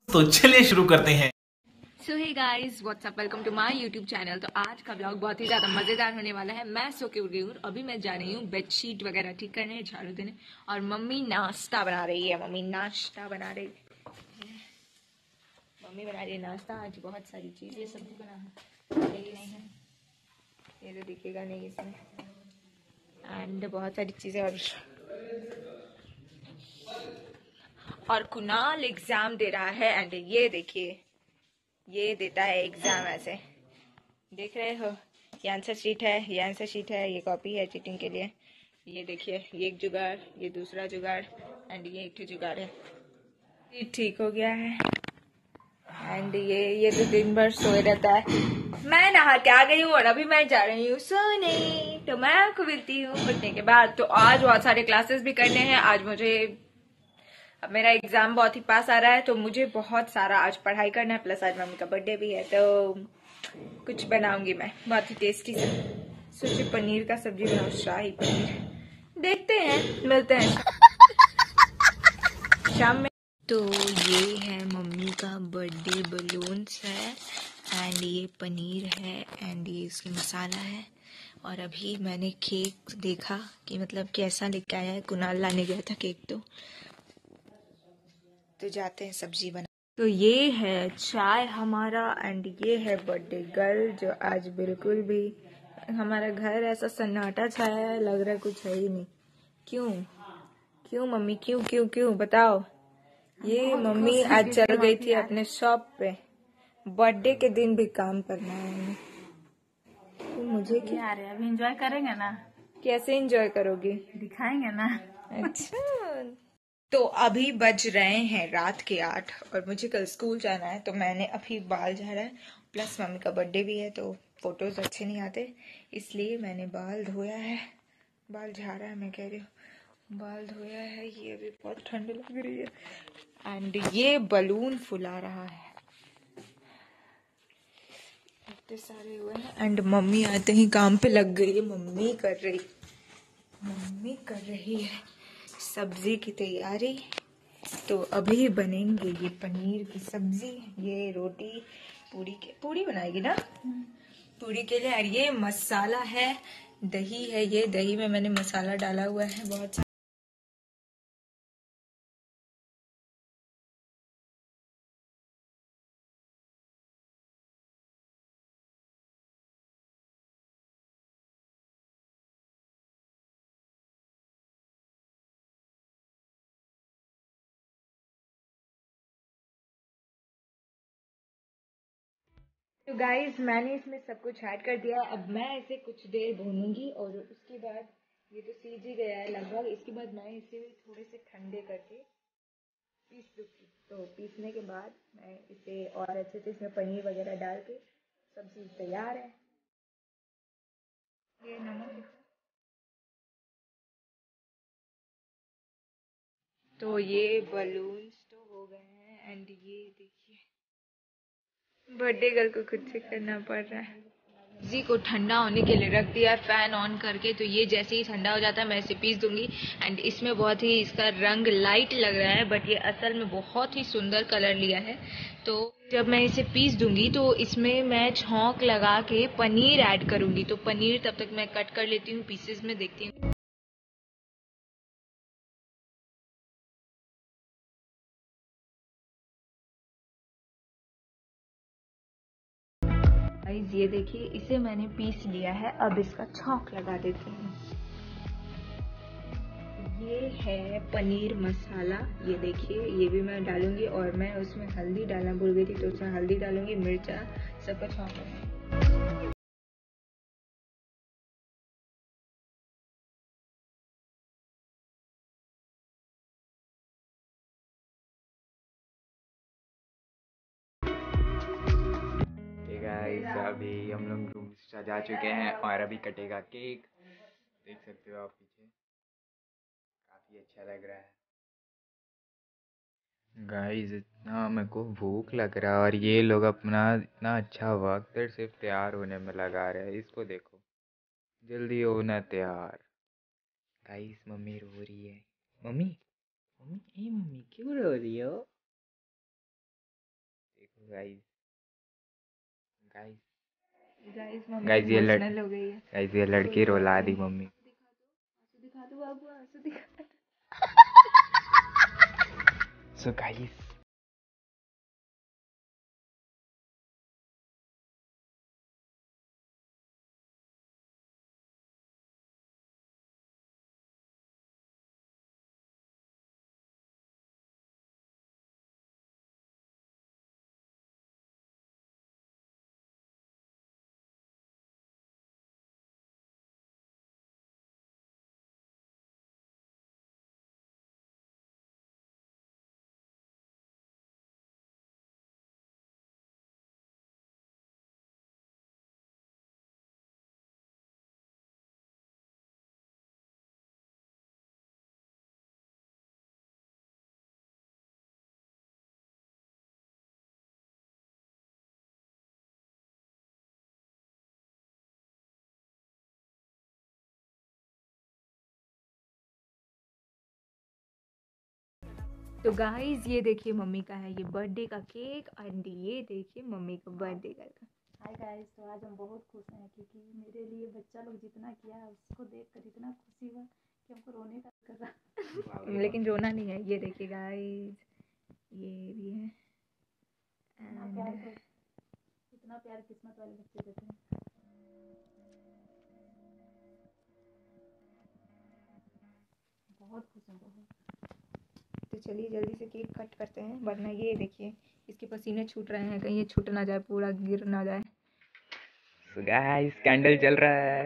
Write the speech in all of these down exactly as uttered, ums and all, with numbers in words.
तो चलिए शुरू करते हैं। So hey guys what's up, welcome to my YouTube channel. तो आज का ब्लॉग बहुत ही ज़्यादा मज़ेदार होने वाला है। मैं सो के उठ गई हूँ, अभी मैं जा रही हूँ बेडशीट वगैरह ठीक करने, झाड़ू देने, और मम्मी नाश्ता बना रही है। मम्मी नाश्ता बना रही है मम्मी बना रही है नाश्ता। आज बहुत सारी चीज़ें सब्जी बना रही है, ये तो दिखेगा नहीं इसमें, एंड बहुत सारी चीज़ें। और और कुणाल एग्ज़ाम दे रहा है, एंड ये देखिए, ये देता है एग्ज़ाम ऐसे, देख रहे हो। ये आंसर शीट है, ये आंसर शीट है, ये कॉपी है चीटिंग के लिए। ये देखिए, ये एक जुगाड़, ये दूसरा जुगाड़, एंड ये एक जुगाड़ है। ये ठीक हो गया है, एंड ये ये तो दिन भर सोए रहता है। मैं नहा के आ गई हूँ और अभी मैं जा रही हूँ सोने। तो मैं आपको मिलती हूँ उठने के बाद। तो आज बहुत सारे क्लासेस भी करने हैं। आज मुझे, अब मेरा एग्जाम बहुत ही पास आ रहा है, तो मुझे बहुत सारा आज पढ़ाई करना है, प्लस आज मम्मी का बर्थडे भी है, तो कुछ बनाऊंगी मैं बहुत ही टेस्टी से। सोचिए पनीर का सब्जी बनाऊं, शाही पनीर। देखते हैं, मिलते हैं शाम में। तो ये है मम्मी का बर्थडे बलून्स है, एंड ये पनीर है, एंड ये इसकी मसाला है। और अभी मैंने केक देखा कि मतलब कैसा लेके आया है, कुणाल लाने गया था केक, तो तो जाते हैं सब्जी बना। तो ये है चाय हमारा, एंड ये है बर्थडे गर्ल, जो आज बिल्कुल भी, हमारा घर ऐसा सन्नाटा छाया है, लग रहा है कुछ है ही नहीं। क्यों क्यों मम्मी, क्यों क्यों क्यों बताओ। ये मम्मी आज चल गई थी अपने शॉप पे, बर्थडे के दिन भी काम करना है उन्हें। तो मुझे क्या, यार अभी एंजॉय करेंगे ना। कैसे एंजॉय करोगी, दिखाएंगे ना। अच्छा। तो अभी बज रहे हैं रात के आठ, और मुझे कल स्कूल जाना है, तो मैंने अभी बाल झाड़ा है, प्लस मम्मी का बर्थडे भी है, तो फोटोज अच्छे नहीं आते, इसलिए मैंने बाल धोया है। बाल झाड़ा है, मैं कह रही हूँ बाल धोया है। ये अभी बहुत ठंड लग रही है, एंड ये बलून फुला रहा है, इतने सारे हुए हैं। एंड मम्मी आते ही काम पे लग गई है। मम्मी कर रही मम्मी कर रही है सब्जी की तैयारी। तो अभी बनेंगे ये पनीर की सब्जी, ये रोटी, पूरी के पूरी बनाएगी ना, पूरी के लिए। और ये मसाला है, दही है, ये दही में मैंने मसाला डाला हुआ है बहुत सारा। तो गाइस, मैंने इसमें सब कुछ ऐड कर दिया है। अब मैं इसे कुछ देर भूनूंगी, और उसके बाद, ये तो सीज ही गया है लगभग, इसके बाद मैं इसे थोड़े से ठंडे करके पीस दूंगी। तो पीसने के बाद मैं इसे और अच्छे से, इसमें पनीर वगैरह डाल के सब्जी तैयार है। ये नमक, तो ये बलून्स तो हो गए हैं, एंड ये देखिए, बर्थडे गर्ल को खुद से करना पड़ रहा है। जी को ठंडा होने के लिए रख दिया फैन ऑन करके, तो ये जैसे ही ठंडा हो जाता है मैं इसे पीस दूंगी। एंड इसमें बहुत ही, इसका रंग लाइट लग रहा है, बट ये असल में बहुत ही सुंदर कलर लिया है। तो जब मैं इसे पीस दूंगी, तो इसमें मैं छौंक लगा के पनीर ऐड करूंगी। तो पनीर तब तक मैं कट कर लेती हूँ पीसेस में, देखती हूँ। गाइस ये देखिए, इसे मैंने पीस लिया है, अब इसका छौंक लगा देती हूँ। ये है पनीर मसाला, ये देखिए, ये भी मैं डालूंगी, और मैं उसमें हल्दी डालना भूल गई थी, तो उसमें हल्दी डालूंगी, मिर्चा, सब कुछ छौंक लूंगी। गाइस अभी हम लोग रूम सजा चुके हैं और अभी कटेगा केक। देख सकते हो आप पीछे, काफ़ी अच्छा लग रहा है। गाइस इतना मेरे को भूख लग रहा है, और ये लोग अपना इतना अच्छा वक्त सिर्फ तैयार होने में लगा रहे हैं। इसको देखो, जल्दी होना तैयार। गाइस मम्मी रो रही है। मम्मी, मम्मी, ए मम्मी क्यों रो रही हो? Guys guys guys mummy guys ये लड़ इमोशनल हो गई है। गाइस ये लड़की रुला दी मम्मी। आंसू दिखा दो बाबू, आंसू दिखा। सो गाइस तो गाइस ये देखिए मम्मी का है ये बर्थडे का केक, एंड ये देखिए मम्मी का बर्थडे का। हाय गाइस, तो आज हम बहुत खुश हैं क्योंकि मेरे लिए बच्चा लोग जितना किया है उसको देखकर इतना खुशी हुआ कि हमको रोने का कर रहा। लेकिन रोना नहीं है। ये देखिए गाइस ये भी है। इतना प्यार तो इतना प्यार किस्मत वाले बच्चे देते हैं। बहुत खुश हूँ बहुत। तो चलिए जल्दी से केक कट करते हैं, वरना ये देखिए इसके पसीने छूट रहे हैं, कहीं ये छूट ना जाए, पूरा गिर ना जाए। सो गाइस कैंडल जल रहा है।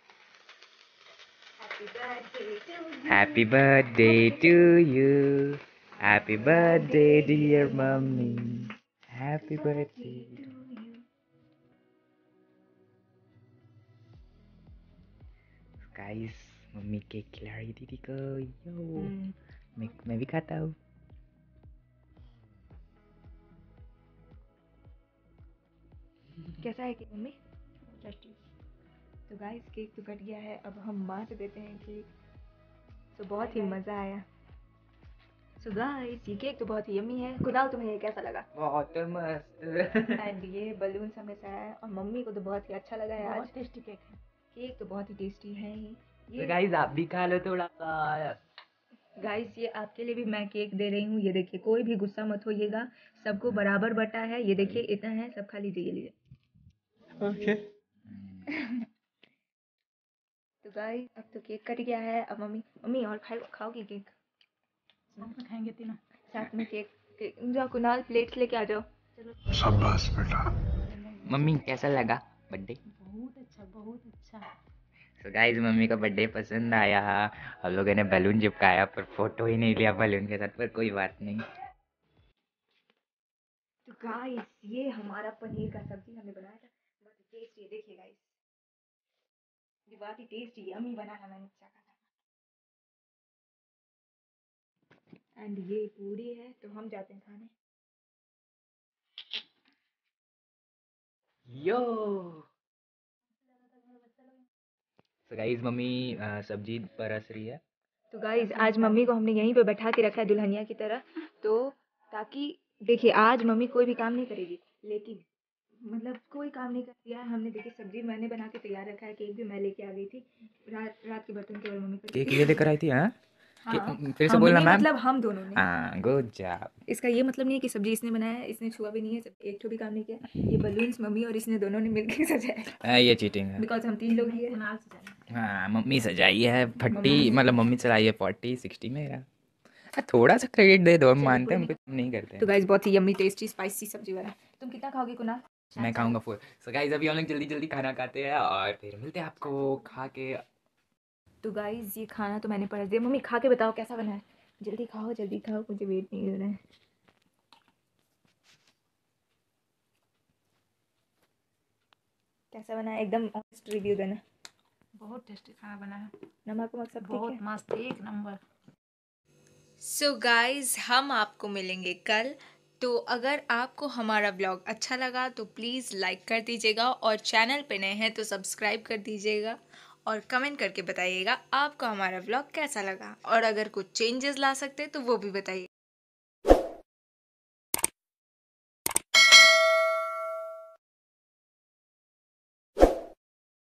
Happy birthday to you, happy birthday dear mummy, happy birthday. Guys mummy cake खिला रही दीदी को। यो मैं मैं भी खाता हूँ। कैसा है केक मम्मी? टेस्टी। तो गाइस केक तो कट गया है, अब हम बांट देते हैं केक। तो बहुत ही मज़ा आया। सो गाइस ये केक तो बहुत ही यम्मी है। कुणाल तुम्हें ये कैसा लगा? बहुत मस्त। एंड ये बलून हमें से आया और मम्मी को तो बहुत ही अच्छा लगा है। आज बहुत टेस्टी केक है। केक तो बहुत ही टेस्टी है ही। तो गाइस आप भी खा लो थोड़ा सा। गाइस ये आपके लिए भी मैं केक दे रही हूँ। ये देखिए कोई भी गुस्सा मत होइएगा, सबको बराबर बटा है। ये देखिए इतना है, सब खा लीजिए। लीजिए ओके। तो गाइस अब तो केक कट गया है। अब मम्मी मम्मी और खाओ खाओगी केक? साथ में खाएंगे तीनों। साथ में केक, केक जाओ कुणाल प्लेट्स लेके आ जाओ। शाबाश बेटा। मम्मी कैसा लगा बर्थडे? बहुत अच्छा बहुत अच्छा। तो गाइस मम्मी का बर्थडे पसंद आया। हम लोगों ने बैलून चिपकाया पर फोटो ही नहीं लिया बैलून के साथ, पर कोई बात नहीं। तो गाइस ये हमारा पनीर का सब्जी हमने बनाया था, बहुत टेस्टी। देखिए गाइस ये बहुत ही टेस्टी यम्मी बना था, मैंने चखा था। एंड ये पूरी है, तो हम जाते हैं खाने। यो तो गाइस मम्मी अ, सब्जी परस रही है। तो गाइज आज मम्मी को हमने यहीं पे बैठा के रखा है दुल्हनिया की तरह, तो ताकि देखिए आज मम्मी कोई भी काम नहीं करेगी, लेकिन मतलब कोई काम नहीं कर दिया है हमने। देखिए सब्जी मैंने बना के तैयार रखा है, केक भी मैं लेके आ गई थी। रात रात के बर्तन केवल मम्मी कर केक ये लेकर आई थी। हाँ हाँ, फिर से हमने बोलना मैम। मतलब हम दोनों ने। हाँ गुड जॉब। इसका ये मतलब नहीं है कि सब्जी इसने बनाया है, इसने छुआ भी नहीं है, सब एक ठो भी काम नहीं किया। ये बलून्स मम्मी और इसने दोनों ने मिलकर सजाया, हाँ, ये चीटिंग है। बिकॉज हम तीन लोग ही हैं। कुणाल से जाना। हाँ मम्मी सजाई है थर्टी, मतलब मम्मी चलाई है फोर्टी सिक्सटी में। हाँ, थोड़ा सा क्रेडिट दे दो, हम मानते हैं, हम कुछ नहीं करते तो हैं। गाइज बहुत ही यम्मी टेस्टी स्पाइसी सब्जी बना। तुम कितना खाओगे कुणाल? मैं खाऊंगा फोर। सो गाइस अभी हम लोग जल्दी जल्दी खाना खाते हैं और फिर मिलते हैं आपको खा के। तो गाइज ये खाना तो मैंने परोस दिया। मम्मी खा के बताओ कैसा बना है। जल्दी खाओ जल्दी खाओ, मुझे वेट नहीं हो रहा है। कैसा बना है? एकदम ऑनेस्ट रिव्यू देना। बहुत टेस्टी खाना बना है। नमक वमक सब ठीक बहुत है? मस्त एक नंबर। सो so गाइज हम आपको मिलेंगे कल। तो अगर आपको हमारा ब्लॉग अच्छा लगा तो प्लीज़ लाइक कर दीजिएगा, और चैनल पे नए हैं तो सब्सक्राइब कर दीजिएगा, और कमेंट करके बताइएगा आपको हमारा ब्लॉग कैसा लगा, और अगर कुछ चेंजेस ला सकते तो वो भी बताइए।